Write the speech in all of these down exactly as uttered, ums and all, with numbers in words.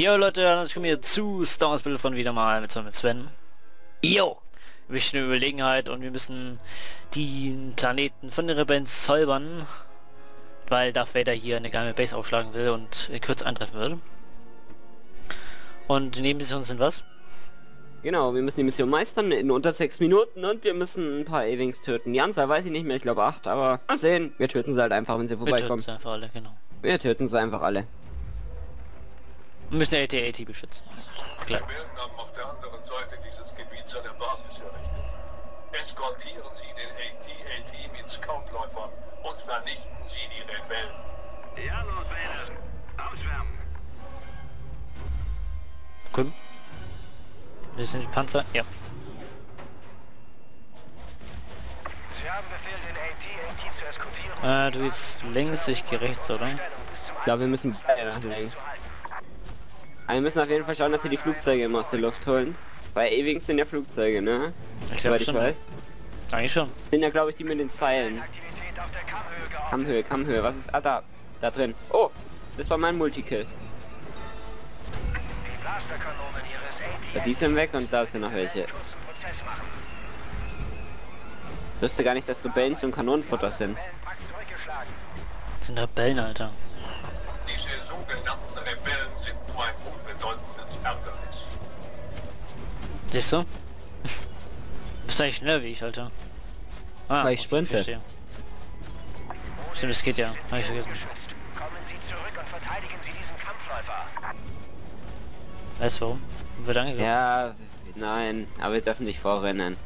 Jo Leute, ich komme hier zu Star Wars Battlefront wieder mal mit, mit Sven. Jo! Wir stehen in Überlegenheit und wir müssen die Planeten von den Rebellen säubern, weil Darth Vader hier eine geheime Base aufschlagen will und in Kürze antreffen wird. Und die Nebenmissionen sind was? Genau, wir müssen die Mission meistern in unter sechs Minuten und wir müssen ein paar A-Wings töten. Die Anzahl weiß ich nicht mehr, ich glaube acht, aber mal sehen. Wir töten sie halt einfach, wenn sie Wir töten vorbeikommen. sie einfach alle, genau. Wir töten sie einfach alle. Wir müssen A T A T beschützen. Klar. Die Rebellen haben auf der anderen Seite dieses Gebiets eine Basis errichtet. Eskortieren Sie den A T A T mit Scoutläufern und vernichten Sie die Rebellen. Ja, Lord Vader. Auswärmen. Cool. Wir sind die Panzer. Ja. Sie haben Befehl, den A T A T zu eskortieren. Äh, du gehst links, ich gehe rechts, oder? Ich glaube, wir müssen beide nach links. Aber wir müssen auf jeden Fall schauen, dass wir die Flugzeuge immer aus der Luft holen. Weil A-Wings sind ja Flugzeuge, ne? Ich glaube Soweit ich schon. weiß. Eigentlich schon. Sind ja, glaube ich, die mit den Zeilen. Aktivität auf der Kammhöhe geortet. Kammhöhe, Kammhöhe, was ist... Ah, da. Da drin. Oh, das war mein Multikill. Die Blasterkanonen ihres A T A T Die sind weg und da sind noch welche. kurzen Prozess machen. Ich wusste gar nicht, dass Rebellen so ein Kanonenfutter sind. Rebellenpack zurückgeschlagen. Das sind Rebellen, Alter. Diese sogenannten Rebellen sind nur ein unbedeutendes Ärgernis. Siehst du? Du bist eigentlich schneller wie ich, Alter. Ah, Weil ich sprinte. verstehe. Stimmt, das geht ja. Hab ich vergessen. Geschützt. Kommen Sie zurück und verteidigen Sie diesen Kampfläufer. Weißt du warum? Wird angegriffen. Ja, nein, aber wir dürfen nicht vorrennen.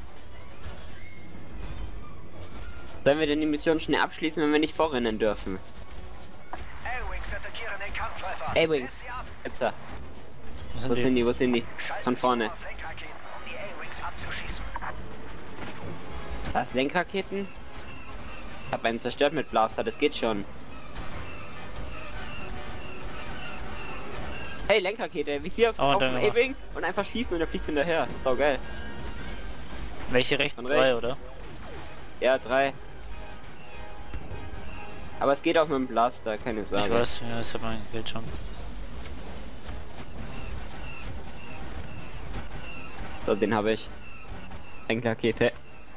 Sollen wir denn die Mission schnell abschließen, wenn wir nicht vorrennen dürfen? A-Wings attackieren den Kampfläufer. A-Wings, Setzt sie ab. jetzt da. Wo sind Wo die? sind die, wo sind die? Schalten Von Sie vorne. auf Lenkraketen, um die A-Wings abzuschießen. Das Lenkraketen? Ich hab einen zerstört mit Blaster, das geht schon. Hey, Lenkrakete, Visier Oh, auf dann dem aber. A-Wing und einfach schießen und er fliegt hinterher. Sau geil. Welche rechten? Von Drei, rechts. oder? Ja, drei. Aber es geht auch mit dem Blaster, keine Sorge. Ich weiß, ja, das hat man Bild schon. So, den habe ich. Lenkrakete.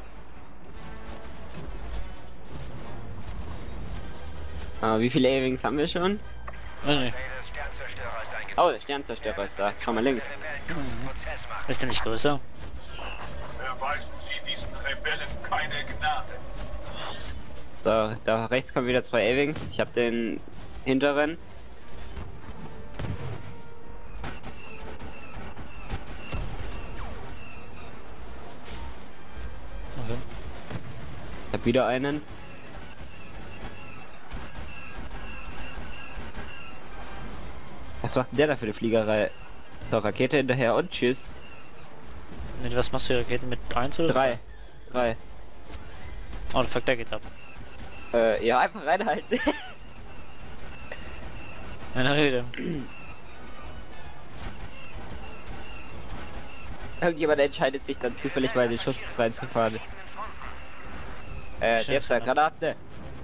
Ah, wie viele A-Wings haben wir schon? Weiß nicht. Vaders Sternzerstörer ist eingetroffen. Oh, der Sternzerstörer ist da. Schau mal links. Rebellen kurzen Prozess machen. Ist der nicht größer? Erweisen Sie diesen Rebellen keine Gnade. So, da rechts kommen wieder zwei A-Wings. Ich habe den hinteren. Okay. Ich habe wieder einen. Was macht denn der da für eine Fliegerei? So, Rakete hinterher und tschüss. Mit was machst du die Raketen? Mit eins oder? Drei. Drei. Oh, fuck, da geht's ab. Äh, ja, einfach reinhalten. Meine Rede. Irgendjemand entscheidet sich dann zufällig mal in den Schuss reinzufahren. Äh, Schön, jetzt da schön. Granate.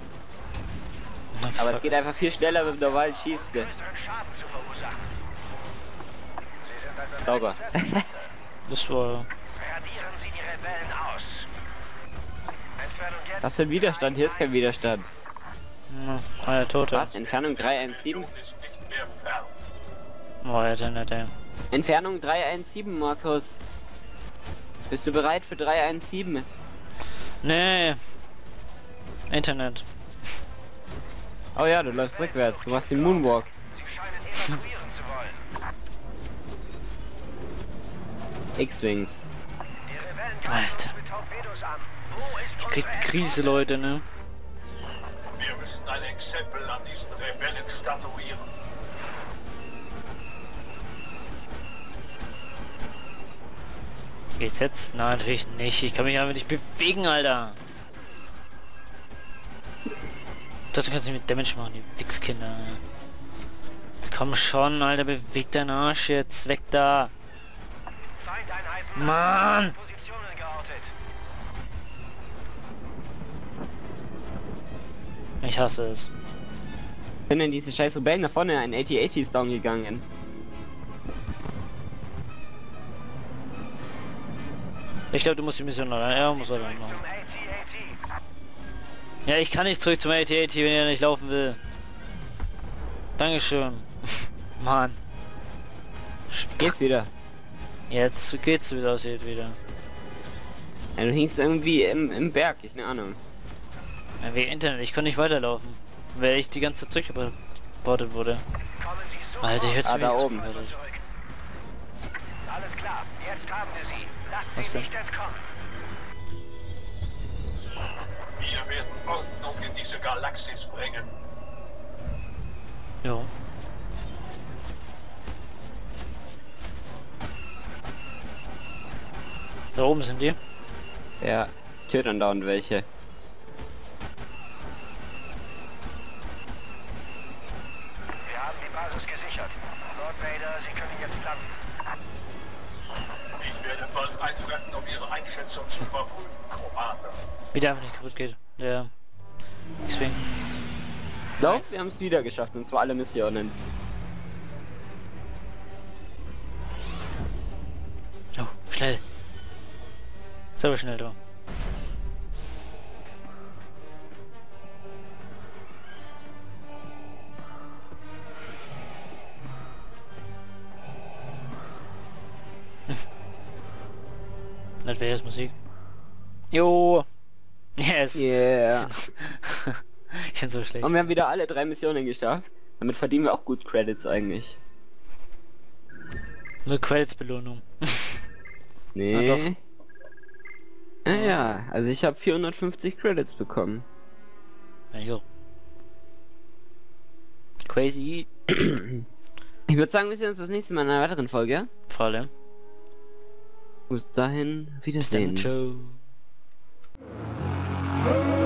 Aber es geht einfach viel schneller mit dem normalen Schießen. Größeren Schaden zu verursachen. Sie sind ein Sauber. Das war... Radieren Sie die Rebellen aus. Entfernung jetzt. Was für ein Widerstand? Hier ist kein Widerstand. Ja, ah, ja, Tote. Was? Entfernung drei eins sieben? Tod ist nicht mehr fern. Oh, Alter, ne, der. Entfernung drei eins sieben, Markus. Bist du bereit für drei eins sieben? Nee. Internet. Oh ja, du läufst rückwärts. Du machst den Moonwalk. Sie scheinen evakuieren zu wollen. X-Wings. Die Rebellen Alter. greifen uns mit Torpedos an. Wo ist Kriegt unsere Krise, Leute, ne? Wir müssen ein Exempel an diesen Rebellen statuieren. Geht's jetzt? Nein, natürlich nicht. Ich kann mich einfach nicht bewegen, Alter. Dazu kannst du mit Damage machen, die Wichskinder. Jetzt komm schon, Alter, beweg deinen Arsch jetzt. Weg da. Feindeinheiten Mann! Positionen geortet. Ich hasse es. Sind denn diese scheiß Rebellen da vorne? Ein A T A T ist down gegangen. Ich glaube, du musst die Mission allein. Ja, muss allein Zum machen. A T A T. Ja, ich kann nicht zurück zum A T A T, wenn er nicht laufen will. Dankeschön. Mann. Geht's wieder. Jetzt geht's wieder aus jetzt wieder. Ja, du hingst irgendwie im, im Berg, ich ne Ahnung. Ja, wegen Internet, ich konnte nicht weiterlaufen. Weil ich die ganze Zeit zurückgebordet wurde. Kommen Sie so Alter, ich hätte Ah, zu da wenig oben. zurückgebordet. zurück. Alles klar, jetzt haben wir sie. Lasst Was sie denn? nicht entkommen. Wir werden Ordnung in diese Galaxis bringen. Jo. Da oben sind die. Ja, ich töte andauernd welche. Wir haben die Basis gesichert. Lord Vader, Sie können jetzt landen. Ich werde bald eintreffen, um Ihre Einschätzung zu überprüfen, Commander. Wie der einfach nicht kaputt geht. Der X-Wing. Doch, wir haben es wieder geschafft, und zwar alle Missionen. Oh, schnell. Ist aber schnell da. Das wäre jetzt Musik. Jo. Yes. Yeah. Ich bin so schlecht. Und wir haben wieder alle drei Missionen geschafft. Damit verdienen wir auch gut Credits eigentlich. Nur Credits-Belohnung. Nee. Ah, doch. Ah, ja, also ich habe vierhundertfünfzig Credits bekommen. Ja, jo. Crazy. Ich würde sagen, wir sehen uns das nächste Mal in einer weiteren Folge. Ja? Vor allem. Bis dahin, Bis dann. Wiedersehen. Ciao.